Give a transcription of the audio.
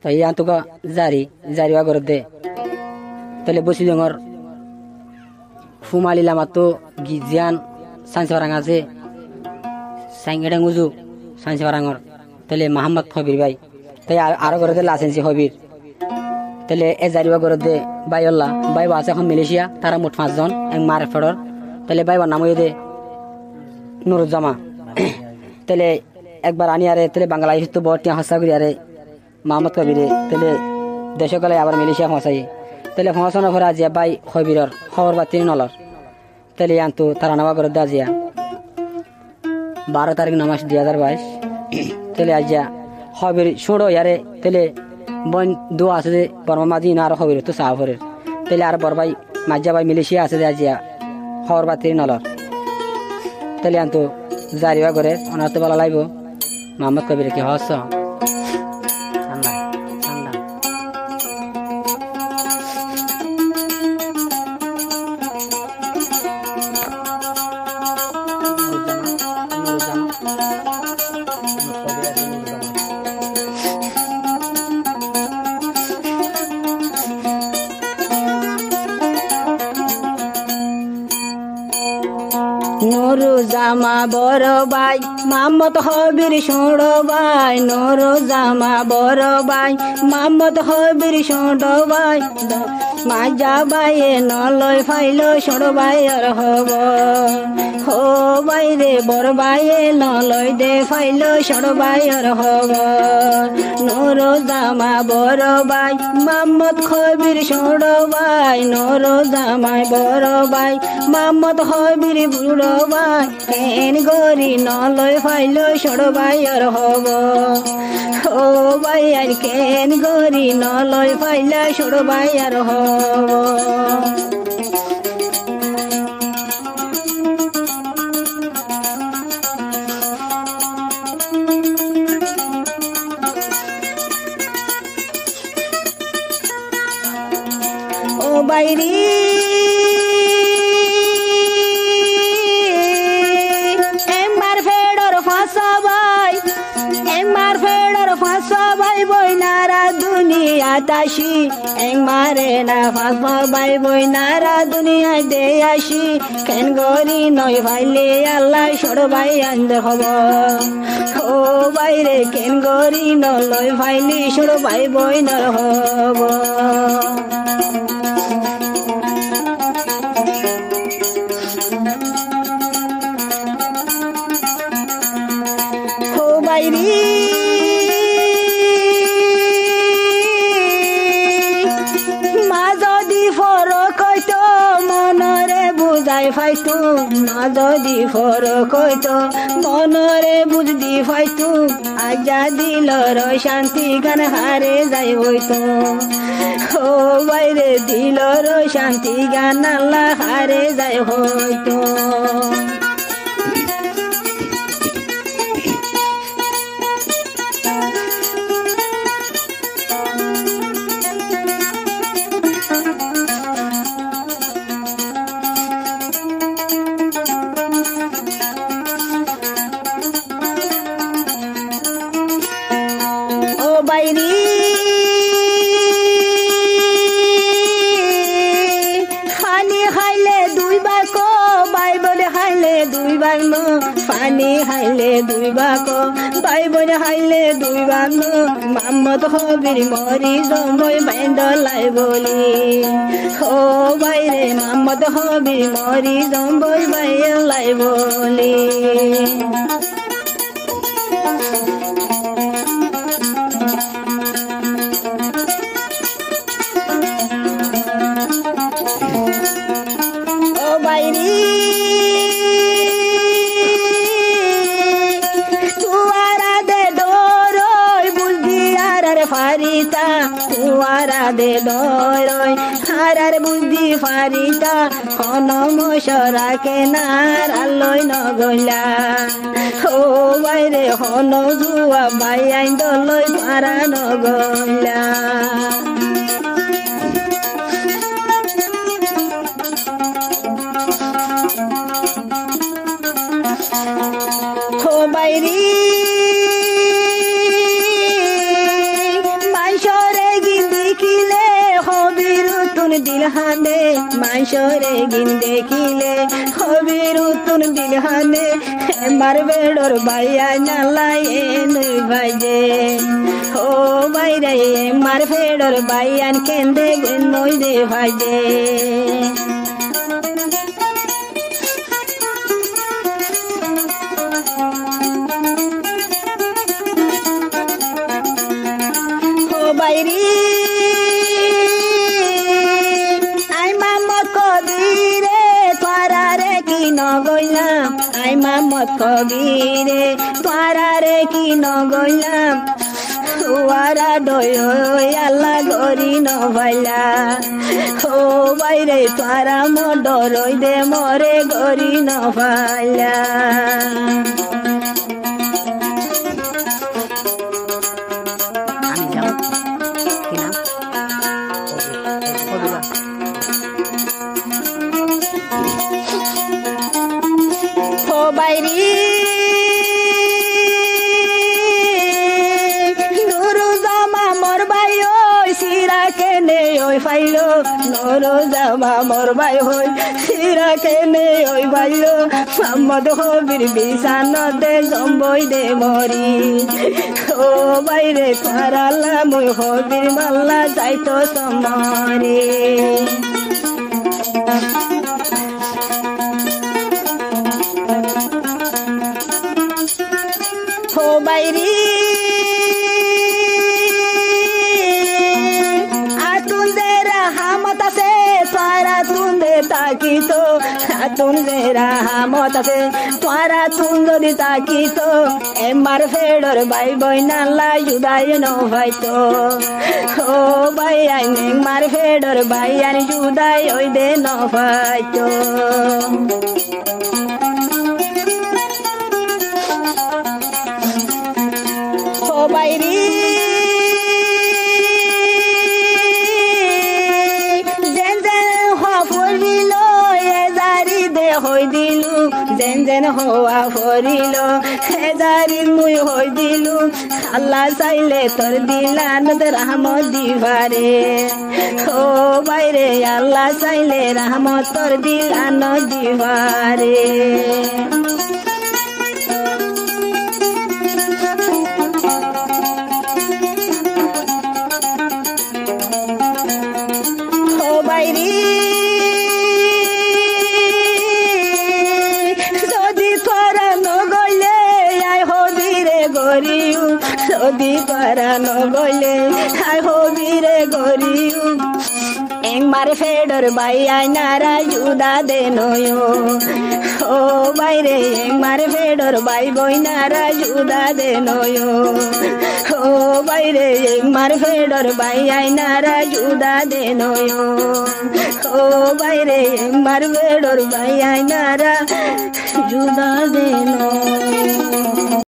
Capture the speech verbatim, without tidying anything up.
তো ইয়ান তো জারি জারিওয়া করে দে তাহলে বসি জঙর ফুমালি লামা তো গিজিয়ান সাইন্স বারাং আছে সাইঙ্গেডাং উজু সাইন্স বারাঙর তাহলে মোহাম্মদ হবির ভাই তাই আরো করে দে লাসেন্সি হবির তাহলে এ জারিওয়া করে দে বাইল্লা বাইবা আছে এখন মালয়েশিয়া তারা মোট পাঁচজন এক মার ফেডর তাহলে বাইবার নাম হয়ে দে নুরুজ্জামা তাহলে একবার আনি আরে তাহলে বাংলাদেশ তো বড় হসা করি আরে মোহাম্মদ কবিরে তাহলে দেশে গেলে আবার মালয়েশিয়া পৌঁছাই তাহলে পৌঁছানোর পরে আজিয়া বাই হবিরর খবর বা তিনি নলর তাহলে আনতো তারা নামা করে দে আজিয়া বারো তারিখ নমাস দুই হাজার বাইশ তাহলে আজিয়া হবির ছোড়ো ইয়ারে তাহলে বন দু আছে যে বর্মা মাঝি না আরো হবির তো সাহরের তাহলে আর বরবাই মাঝা বাই মালয়েশিয়া আছে যে আজিয়া খবর বা তিনি নলর তাহলে আনতো জারিওয়া করে ওনার তো ভালো লাগবো মোহাম্মদ কবির কি হস নুরুজ্জামা বড় ভাই মোহাম্মদ হবির ছোট ভাই নুরুজ্জামা বড় ভাই মোহাম্মদ হবির ছোট ভাই মাজা বাইয়ে নলয় ফাইল ছোট ভাইয়ের হব হো বাইরে বড় বাইয়ে নলয় দে ফাইল ছোট ভাইয়ের হব নুরুজ্জামা বড় ভাই মোহাম্মদ হবির ছোট ভাই নুরুজ্জামা বড় ভাই মোহাম্মদ হবির বুড়ো ভাই কেন গরি নলয় ফাইল ছোট ভাইয়ের হব ও ভাই আর কেন গরি নলয় ফাইলা ছোট ভাইয়ের হব ও বাইরি তাসি এক মারে না ফাঁস বাই বই নারা দুনিয়ায় দে আসি কেন গরি নয় ভাইলে আল্লাহ ছোট ভাই আনতে হব ও বাইরে কেন গরি নয় ভাইলে ছোট ভাই বই না হব ও বাইরি ফাইতু মা যদি ফরক হইতো মনরে বুঝদি ফাইতু আজা দিলর শান্তি গান হারে যাই হইতো ও বাইরে দিলর শান্তি গান আল্লাহ হারে যাই হইতো বাইরি পানি খাইলে দুই বাক বাইবনে খাইলে দুই বাক পানি খাইলে দুই বাক বাইবনে খাইলে দুই বাক মোহাম্মদ হবির মরি জম্বই বেন্দলাই বলি ও বাইরে মোহাম্মদ হবির মরি জম্বই বেন্দলাই বলি ফারিতা তুয়ারা দে দয় হারার বুদ্ধি ফারিতা হন মশরা কেনার আলোয় নগলা ও বাইরে হন জুয়া বাই আইন দলয় পারা নগলা ও বাইরি দিলহানে মাইশরে গিন দেখিলে হবির উতুন দিলহানে মার বেড়র বাইয়া নালাই এনে ভাইজে ও বাইরে মার বেড়র বাইয়ান কেন্দে নই দে ভাইজে ও বাইরি আই মামত কবিরে তোরারে কি নগইলাম আই মামত কবিরে তোরারে কি নগইলাম তুয়ারা দয় আল্লাহ গরি নভাইলা ও বাইরে তোরা মডরই দে মরে গরি নভাইলা আমি যাব কি নাম কবিরা ও বাইরি নুরু জামা মোর ভাই ওই সিরা কেনে ওই ফাইলো নুরু জামা মোর ভাই হই সিরা কেনে ওই ফাইলো মোহাম্মদ হবির বিছানতে জম্বই দে মরি ও বাইরে পারালা মুই হবির মাল্লা যাইতো সমরে ও বাইরি আতুন দে রাহমত আছে তোরা তুন দে তাকি তো আতুন দে রাহমত আছে তোরা তুন যদি তাকি তো এমার ফেডর ভাই বইনা লাই জুদাই ন ভাই তো ও ভাই আই মার ফেডর ভাই আনি জুদাই ওই দে ন ভাই তো ও বাইরি যেন যেন হওয়া ফরিল এ জারি দে হই দিলু যেন যেন হওয়া ফরিল এ জারি মুই হই দিলু আল্লাহ চাইলে তোর দিলান রহমত দিবারে ও বাইরে আল্লাহ চাইলে রহমত তোর দিলান দিবারে ও বাইরি যদি তোরা নগলে আই হবিরে গরিউ যদি তোরা নগলে আই হবিরে গরিউ একবার ফেডর বাই আই নারা জুদা দে নয় ও বাইরে একবার ফেডর বাই বই নারা জুদা দে নয় ও বাইরে একবার ফেডর বাই আই নারা জুদা দে নয় ও বাইরে একবার ফেডর বাই আই নারা জুদা দে নয়।